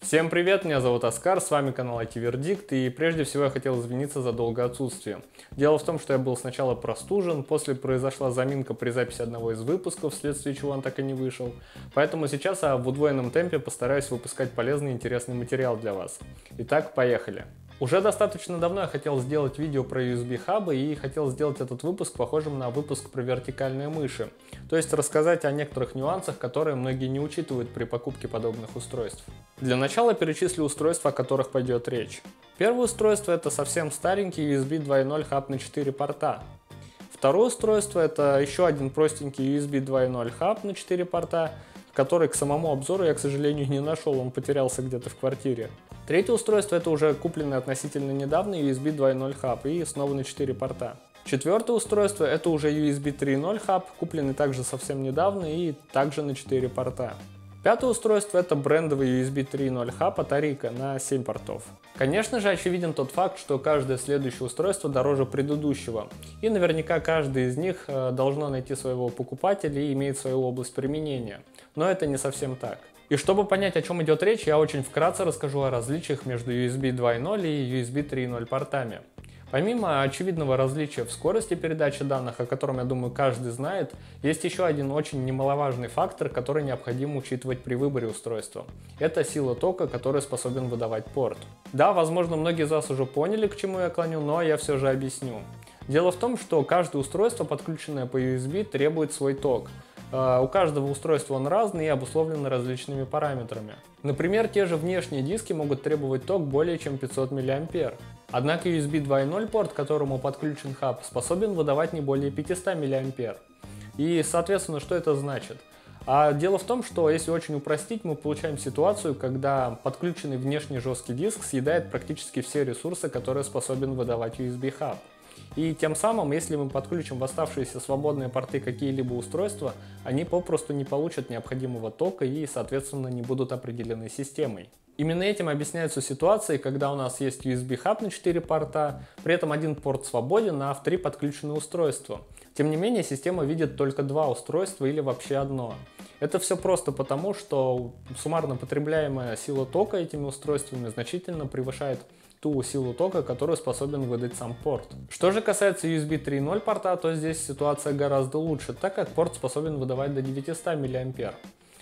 Всем привет, меня зовут Оскар, с вами канал IT Вердикт, и прежде всего я хотел извиниться за долгое отсутствие. Дело в том, что я был сначала простужен, после произошла заминка при записи одного из выпусков, вследствие чего он так и не вышел. Поэтому сейчас я в удвоенном темпе постараюсь выпускать полезный и интересный материал для вас. Итак, поехали. Уже достаточно давно я хотел сделать видео про USB-хабы и хотел сделать этот выпуск похожим на выпуск про вертикальные мыши. То есть рассказать о некоторых нюансах, которые многие не учитывают при покупке подобных устройств. Для начала перечислю устройства, о которых пойдет речь. Первое устройство — это совсем старенький USB 2.0 хаб на 4 порта. Второе устройство — это еще один простенький USB 2.0 хаб на 4 порта, который к самому обзору я, к сожалению, не нашел, он потерялся где-то в квартире. Третье устройство — это уже купленный относительно недавно USB 2.0 хаб и снова на 4 порта. Четвертое устройство — это уже USB 3.0 хаб, купленный также совсем недавно и также на 4 порта. Пятое устройство — это брендовый USB 3.0 хаб от Arica на 7 портов. Конечно же, очевиден тот факт, что каждое следующее устройство дороже предыдущего, и наверняка каждый из них должно найти своего покупателя и имеет свою область применения. Но это не совсем так. И чтобы понять, о чем идет речь, я очень вкратце расскажу о различиях между USB 2.0 и USB 3.0 портами. Помимо очевидного различия в скорости передачи данных, о котором, я думаю, каждый знает, есть еще один очень немаловажный фактор, который необходимо учитывать при выборе устройства. Это сила тока, которую способен выдавать порт. Да, возможно, многие из вас уже поняли, к чему я клоню, но я все же объясню. Дело в том, что каждое устройство, подключенное по USB, требует свой ток. У каждого устройства он разный и обусловлен различными параметрами. Например, те же внешние диски могут требовать ток более чем 500 мА. Однако USB 2.0 порт, к которому подключен хаб, способен выдавать не более 500 мА. И, соответственно, что это значит? А дело в том, что если очень упростить, мы получаем ситуацию, когда подключенный внешний жесткий диск съедает практически все ресурсы, которые способен выдавать USB хаб. И тем самым, если мы подключим в оставшиеся свободные порты какие-либо устройства, они попросту не получат необходимого тока и, соответственно, не будут определены системой. Именно этим объясняются ситуации, когда у нас есть USB-хаб на 4 порта, при этом один порт свободен, а в 3 подключены устройства. Тем не менее, система видит только 2 устройства или вообще одно. Это все просто потому, что суммарно потребляемая сила тока этими устройствами значительно превышает ту силу тока, которую способен выдать сам порт. Что же касается USB 3.0 порта, то здесь ситуация гораздо лучше, так как порт способен выдавать до 900 мА.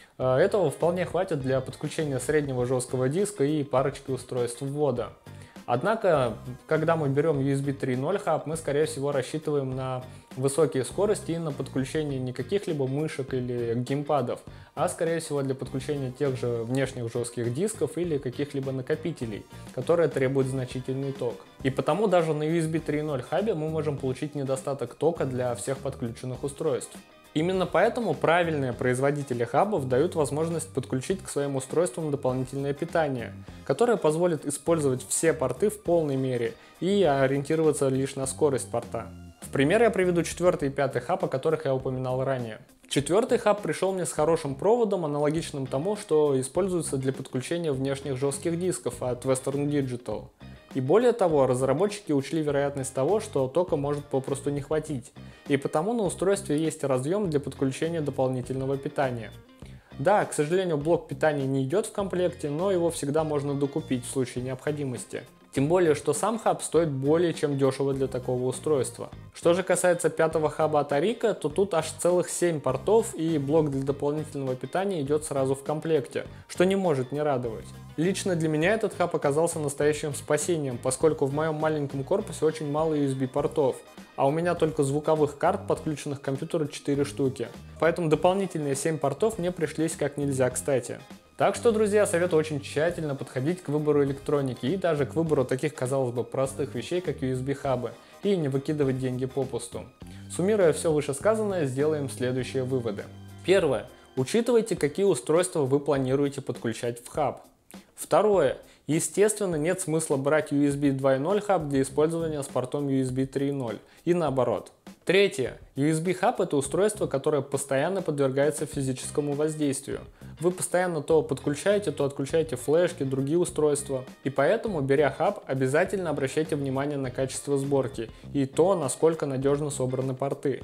Этого вполне хватит для подключения среднего жесткого диска и парочки устройств ввода. Однако, когда мы берем USB 3.0 хаб, мы, скорее всего, рассчитываем на высокие скорости и на подключение не каких-либо мышек или геймпадов, а, скорее всего, для подключения тех же внешних жестких дисков или каких-либо накопителей, которые требуют значительный ток. И потому даже на USB 3.0 хабе мы можем получить недостаток тока для всех подключенных устройств. Именно поэтому правильные производители хабов дают возможность подключить к своим устройствам дополнительное питание, которое позволит использовать все порты в полной мере и ориентироваться лишь на скорость порта. В пример я приведу 4 и 5 хаб, о которых я упоминал ранее. 4 хаб пришел мне с хорошим проводом, аналогичным тому, что используется для подключения внешних жестких дисков от Western Digital. И более того, разработчики учли вероятность того, что тока может попросту не хватить, и потому на устройстве есть разъем для подключения дополнительного питания. Да, к сожалению, блок питания не идет в комплекте, но его всегда можно докупить в случае необходимости. Тем более, что сам хаб стоит более чем дешево для такого устройства. Что же касается 5 хаба от Arica, то тут аж целых 7 портов, и блок для дополнительного питания идет сразу в комплекте, что не может не радовать. Лично для меня этот хаб оказался настоящим спасением, поскольку в моем маленьком корпусе очень мало USB-портов, а у меня только звуковых карт, подключенных к компьютеру, 4 штуки. Поэтому дополнительные 7 портов мне пришлись как нельзя кстати. Так что, друзья, советую очень тщательно подходить к выбору электроники и даже к выбору таких, казалось бы, простых вещей, как USB-хабы, и не выкидывать деньги попусту. Суммируя все вышесказанное, сделаем следующие выводы. Первое. Учитывайте, какие устройства вы планируете подключать в хаб. Второе. Естественно, нет смысла брать USB 2.0 хаб для использования с портом USB 3.0 и наоборот. Третье. USB-хаб — это устройство, которое постоянно подвергается физическому воздействию. Вы постоянно то подключаете, то отключаете флешки, другие устройства. И поэтому, беря хаб, обязательно обращайте внимание на качество сборки и то, насколько надежно собраны порты.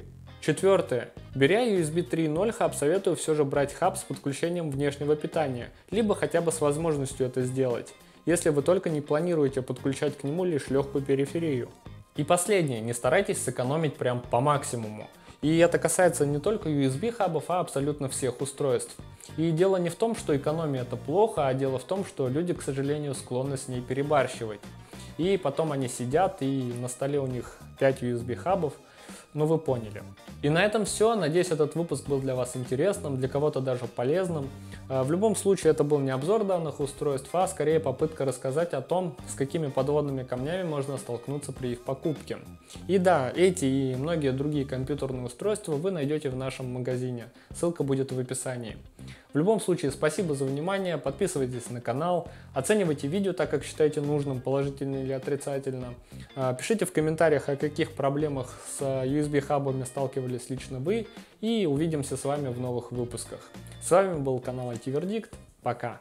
Четвертое. Беря USB 3.0 хаб, советую все же брать хаб с подключением внешнего питания, либо хотя бы с возможностью это сделать, если вы только не планируете подключать к нему лишь легкую периферию. И последнее. Не старайтесь сэкономить прям по максимуму. И это касается не только USB хабов, а абсолютно всех устройств. И дело не в том, что экономия это плохо, а дело в том, что люди, к сожалению, склонны с ней перебарщивать. И потом они сидят, и на столе у них 5 USB хабов, ну вы поняли. И на этом все. Надеюсь, этот выпуск был для вас интересным, для кого-то даже полезным. В любом случае, это был не обзор данных устройств, а скорее попытка рассказать о том, с какими подводными камнями можно столкнуться при их покупке. И да, эти и многие другие компьютерные устройства вы найдете в нашем магазине. Ссылка будет в описании. В любом случае, спасибо за внимание, подписывайтесь на канал, оценивайте видео так, как считаете нужным, положительно или отрицательно. Пишите в комментариях, о каких проблемах с USB-хабами сталкивались лично вы, и увидимся с вами в новых выпусках. С вами был канал IT-Вердикт. Пока!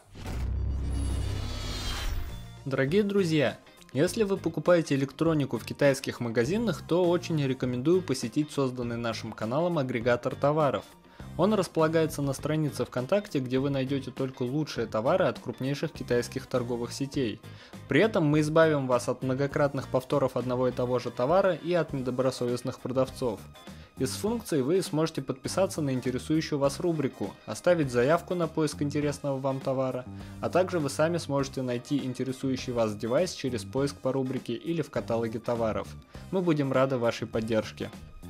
Дорогие друзья, если вы покупаете электронику в китайских магазинах, то очень рекомендую посетить созданный нашим каналом агрегатор товаров. Он располагается на странице ВКонтакте, где вы найдете только лучшие товары от крупнейших китайских торговых сетей. При этом мы избавим вас от многократных повторов одного и того же товара и от недобросовестных продавцов. Из функций вы сможете подписаться на интересующую вас рубрику, оставить заявку на поиск интересного вам товара, а также вы сами сможете найти интересующий вас девайс через поиск по рубрике или в каталоге товаров. Мы будем рады вашей поддержке.